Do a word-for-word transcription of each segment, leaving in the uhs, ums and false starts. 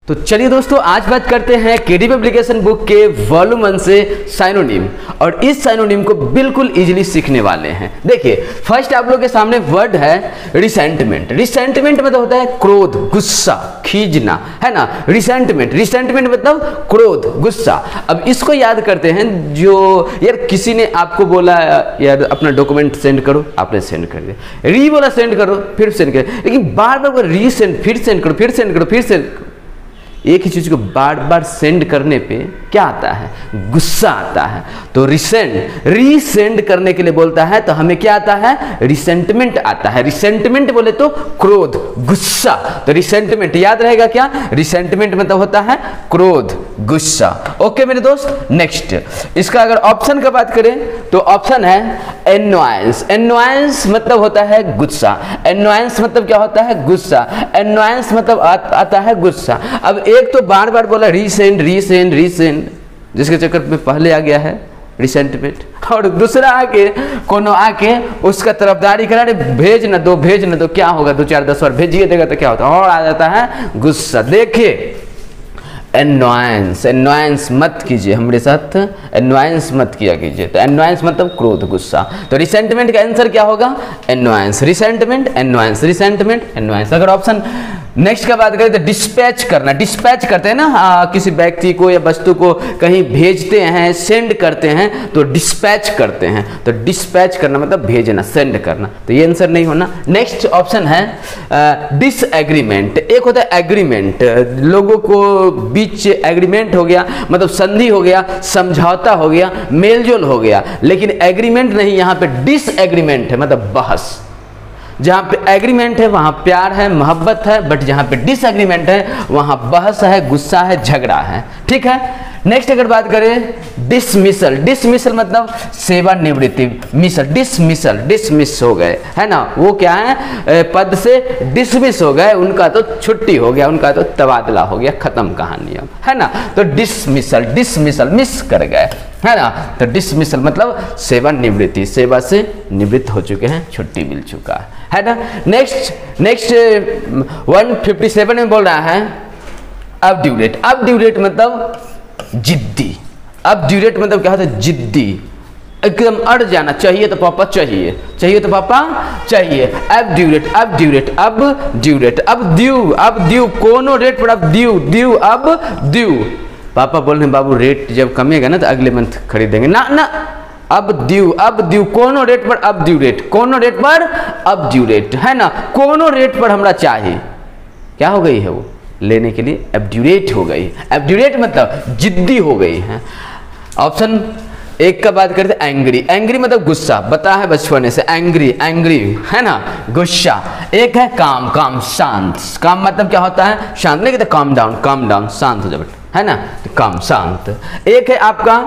तो चलिए दोस्तों, आज बात करते हैं केडी पब्लिकेशन बुक के वॉल्यूम वन से साइनोनिम, और इस साइनोनिम को बिल्कुल इजीली सीखने वाले हैं। देखिए, फर्स्ट आप लोग के सामने वर्ड है रिसेंटमेंट। रिसेंटमेंट मतलब होता है क्रोध, गुस्सा, खींचना, है ना। रिसेंटमेंट रिसेंटमेंट मतलब क्रोध, गुस्सा। अब इसको याद करते हैं। जो यार किसी ने आपको बोला यार अपना डॉक्यूमेंट सेंड करो, आपने सेंड कर दिया, री बोला सेंड करो, फिर सेंड कर, लेकिन बार बार री सेंड, फिर सेंड करो, फिर सेंड करो, फिर सेंड करो, एक ही चीज को बार बार सेंड करने पे क्या आता है? गुस्सा आता है। तो रिसेंट, रीसेंड करने के लिए बोलता है तो हमें क्या आता है? रिसेंटमेंट आता है। रिसेंटमेंट बोले तो क्रोध, गुस्सा। तो रिसेंटमेंट याद रहेगा क्या? रिसेंटमेंट मतलब होता है क्रोध, गुस्सा। ओके मेरे दोस्त, नेक्स्ट इसका अगर ऑप्शन का बात करें तो ऑप्शन है एनोयंस। एनोयंस मतलब होता है गुस्सा। एनोयंस मतलब क्या होता है? गुस्सा। एनोयंस मतलब आ, आता है गुस्सा। अब एक तो बार बार बोला रीसेंड रीसेंड रीसेंड, जिसके चक्कर में पहले आ गया है रिसेंटमेंट, और दूसरा आके कोनो आके उसका तरफदारी करा, भेज न दो भेज न दो, क्या होगा? दो चार दस बार भेजिए देगा तो क्या होता है? और आ जाता है गुस्सा। देखिए, एनोयंस, एनोयंस मत कीजिए हमारे साथ, एनोयंस मत किया कीजिए। तो एनोयंस मतलब क्रोध, गुस्सा। तो रिसेंटमेंट का आंसर क्या होगा? Annoyance. Resentment, annoyance, resentment, annoyance. अगर ऑप्शन नेक्स्ट का बात करें तो डिस्पैच करना। डिस्पैच करते हैं ना, आ, किसी व्यक्ति को या वस्तु को कहीं भेजते हैं, सेंड करते हैं तो डिस्पैच करते हैं। तो डिस्पैच करना मतलब भेजना, सेंड करना। तो ये आंसर नहीं होना। नेक्स्ट ऑप्शन है डिसएग्रीमेंट। एक होता है एग्रीमेंट, लोगों को बीच एग्रीमेंट हो गया मतलब संधि हो गया, समझौता हो गया, मेलजोल हो गया। लेकिन एग्रीमेंट नहीं, यहाँ पे डिसएग्रीमेंट है मतलब बहस। जहाँ पे एग्रीमेंट है वहाँ प्यार है, मोहब्बत है, बट जहाँ पे डिसएग्रीमेंट है वहाँ बहस है, गुस्सा है, झगड़ा है। ठीक है। नेक्स्ट अगर बात करें डिसमिसल। डिसमिसल मतलब सेवानिवृत्ति। मिसल, डिसमिसल, डिसमिस हो गए, है ना। वो क्या है? पद से डिसमिस हो गए, उनका तो छुट्टी हो गया, उनका तो तबादला हो गया, खत्म कहानी, है ना। तो डिसमिसल, डिसमिसल मिस कर गए, है ना। तो डिसमिसल मतलब सेवानिवृत्ति, सेवा से निवृत्त हो चुके हैं, छुट्टी मिल चुका है, है ना। Next next one fifty seven में बोल रहा है अबड्यूरेट। अबड्यूरेट मतलब जिद्दी। अबड्यूरेट मतलब क्या होता है? जिद्दी, एकदम अड़ जाना। चाहिए तो पापा चाहिए, चाहिए तो पापा चाहिए। अबड्यूरेट, अबड्यूरेट, अबड्यूरेट, अब ड्यू, अब ड्यू, कोनो रेट पर अब ड्यू, ड्यू, अब ड्यू। पापा बोल रहे हैं बाबू रेट जब कमेगा ना तो अगले मंथ खरीदेंगे ना, ना, अब ड्यू, अब ड्यू, कोनो रेट पर अब ड्यू रेट, कोनो रेट पर अब ड्यू रेट, है ना। कोनो रेट पर हमरा चाहिए, क्या हो गई है वो? लेने के लिए एब्ड्यूरेट हो गई। एब्ड्यूरेट मतलब जिद्दी हो गई है। ऑप्शन एक का बात करते हैं एंग्री। एंग्री मतलब गुस्सा, बता है बचपने से, एंग्री, एंग्री, है ना, गुस्सा। एक है काम, काम शांत। काम मतलब क्या होता है? शांत। नहीं कहते काम डाउन, काम डाउन, शांत हो जाओ, है ना। तो काम, शांत। एक है आपका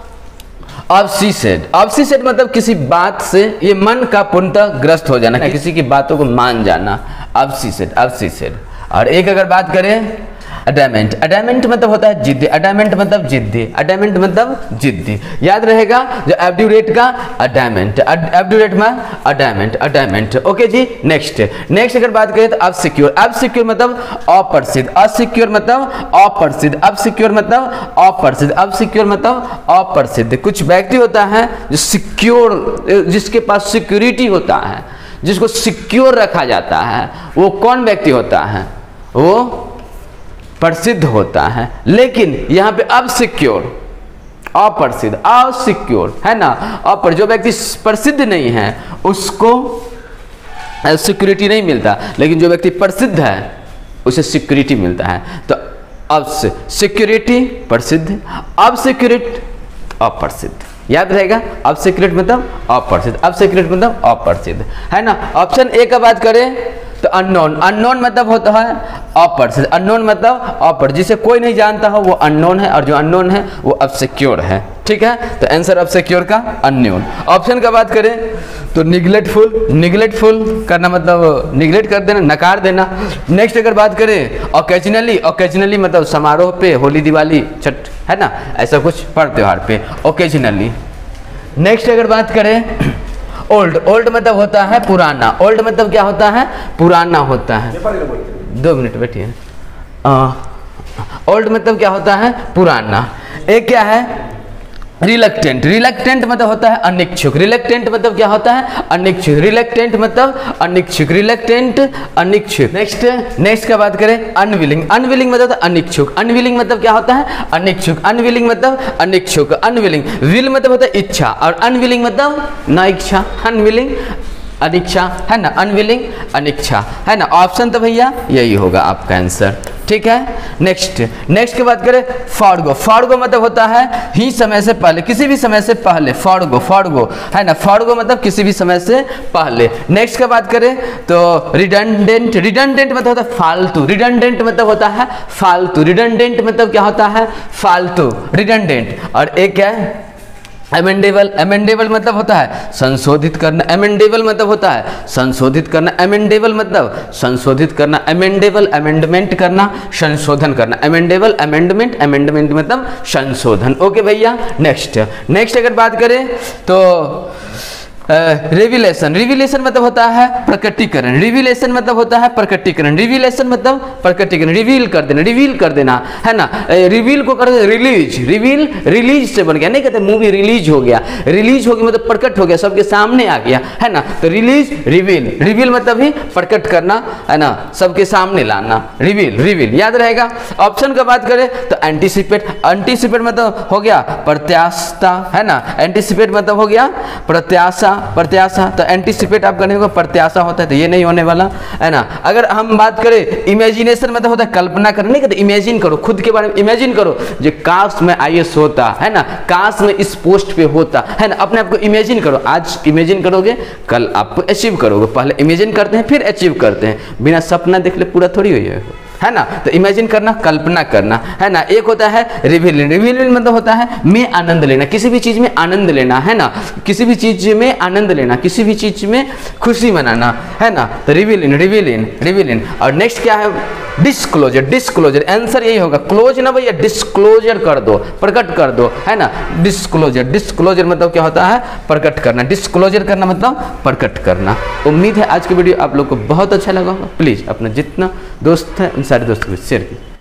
ऑब्सेसिड। ऑब्सेसिड मतलब किसी बात से ये मन का पूर्णतः ग्रस्त हो जाना, किसी की बातों को मान जाना। ऑब्सेसिड, ऑब्सेसिड। और एक अगर बात करें अडैमेंट। अडैमेंट मतलब होता है जिद्दी। अडैमेंट मतलब जिद्दी, अडैमेंट मतलब जिद्दी। याद रहेगा जो एब्ड्यूरेट का अडैमेंट, एब्ड्यूरेट में adamant, adamant. Okay ji. Next next अगर बात करें तो अबसिक्योर। अबसिक्योर मतलब अप्रसिद्ध। असिक्योर मतलब अप्रसिद्ध। अबसिक्योर मतलब अप्रसिद्ध। अबसिक्योर मतलब अप्रसिद्ध। कुछ व्यक्ति होता है जो सिक्योर, जिसके पास सिक्योरिटी होता है, जिसको सिक्योर रखा जाता है, वो कौन व्यक्ति होता है? वो प्रसिद्ध होता है। लेकिन यहाँ पे अबसिक्योर, अप्रसिद्ध, असिक्योर, है ना। अपर जो व्यक्ति प्रसिद्ध नहीं है उसको सिक्योरिटी नहीं मिलता, लेकिन जो व्यक्ति प्रसिद्ध है उसे सिक्योरिटी मिलता है। तो अब सिक्योरिटी प्रसिद्ध, अब सिक्योरिटी अप्रसिद्ध। याद रहेगा, अब सिक्योरिटी मतलब अप्रसिद्ध, अब सिक्योरिटी मतलब अप्रसिद्ध, है ना। ऑप्शन ए का बात करें तो अननोन। अननोन मतलब होता है अप्रसिद्ध। अननोन मतलब अपर, जिसे कोई नहीं जानता हो वो अननोन है, और जो अननोन है वो अबसिक्योर है। ठीक है। तो आंसर अबसिक्योर का अननोन। ऑप्शन का बात करें तो निग्लेक्टफुल। निग्लेक्टफुल करना मतलब निग्लेक्ट कर देना, नकार देना। नेक्स्ट अगर बात करें ओकेजनली। ओकेजनली मतलब समारोह पे, होली, दिवाली, छठ, है ना, ऐसा कुछ पर्व त्योहार पे, ओकेजनली। नेक्स्ट अगर बात करें ओल्ड। ओल्ड मतलब होता है पुराना। ओल्ड मतलब क्या होता है? पुराना होता है। दो मिनट बैठिए। ओल्ड मतलब क्या होता है, पुराना। एक क्या है, रिलक्टेंट। रिलक्टेंट मतलब होता है अनिच्छुक। रिलक्टेंट मतलब क्या होता है, अनिच्छुक। रिलक्टेंट मतलब अनिच्छुक। रिलक्टेंट अनिच्छुक। नेक्स्ट नेक्स्ट का बात करें, अनविलिंग। अनविलिंग मतलब होता है अनिच्छुक। अनविलिंग मतलब क्या होता है, अनिच्छुक। अनविलिंग मतलब अनिच्छुक। अनविलिंग। विल मतलब होता है इच्छा, और अनविलिंग मतलब ना इच्छा। अनविलिंग अनिच्छा है ना, अनविलिंग अनिच्छा है ना। ऑप्शन तो भैया यही होगा आपका आंसर, ठीक है। नेक्स्ट नेक्स्ट की बात करें, फॉरगो। फॉरगो मतलब होता है ही समय से पहले, किसी भी समय से पहले। फॉरगो फॉरगो है ना, फॉरगो मतलब किसी भी समय से पहले। नेक्स्ट की बात करें तो रिडंडेंट। रिडंडेंट मतलब होता है फालतू। रिडंडेंट मतलब होता है फालतू। रिडंडेंट मतलब क्या होता है, फालतू। रिडंडेंट। और एक क्या है, एमेंडेबल। एमेंडेबल मतलब होता है संशोधित करना। एमेंडेबल मतलब होता है संशोधित करना। एमेंडेबल मतलब संशोधित करना। एमेंडेबल अमेंडमेंट करना, संशोधन करना। एमेंडेबल अमेंडमेंट, अमेंडमेंट मतलब संशोधन। ओके भैया। नेक्स्ट नेक्स्ट अगर बात करें तो रिविलेशन। रिविलेशन मतलब होता है प्रकटीकरण। रिविलेशन मतलब होता है प्रकटीकरण। रिविलेशन मतलब प्रकटीकरण, रिवील कर देना, रिवील कर देना है ना। रिवील को कर दे रिलीज। रिवील रिलीज से बन गया, नहीं कहते मूवी रिलीज हो गया। रिलीज हो गया मतलब प्रकट हो गया, सबके सामने आ गया है ना। तो रिलीज रिवील। रिवील मतलब ही प्रकट करना है ना, सबके सामने लाना। रिवील रिवील याद रहेगा। ऑप्शन का बात करें तो एंटीसिपेट। एंटीसिपेट मतलब हो गया प्रत्याशा है ना। एंटीसिपेट मतलब हो गया प्रत्याशा, प्रत्याशा। तो एंटीसिपेट आप करने को प्रत्याशा होता है, तो ये नहीं होने वाला है ना। अगर हम बात करें इमेजिनेशन मतलब होता है कल्पना करने का, तो इमेजिन करो, खुद के बारे में इमेजिन करो, जो काश में आई ए एस होता है ना, काश में इस पोस्ट पे होता है ना। अपने आप को इमेजिन करो, आज इमेजिन करोगे कल आपको अचीव करोगे। पहले इमेजिन करते हैं फिर अचीव करते हैं, बिना सपना देख ले पूरा थोड़ी हुई है है ना। तो इमेजिन करना, कल्पना करना है ना। एक होता है रिवीलिंग। रिवीलिंग मतलब होता है में आनंद लेना, किसी भी चीज में आनंद लेना है ना, किसी भी चीज में आनंद लेना, किसी भी चीज में खुशी मनाना है ना। तो रिवीलिंग रिवीलिंग रिवीलिंग। और नेक्स्ट क्या है, डिस्क्लोजर। डिस्क्लोजर आंसर यही होगा, क्लोज ना भैया, डिस्क्लोजर कर दो, प्रकट कर दो है ना। डिस्क्लोजर। डिस्क्लोजर मतलब क्या होता है, प्रकट करना। डिस्क्लोजर करना मतलब प्रकट करना। उम्मीद है आज की वीडियो आप लोग को बहुत अच्छा लगा होगा। प्लीज अपना जितना दोस्त है उन सारे दोस्तों को शेयर कीजिए।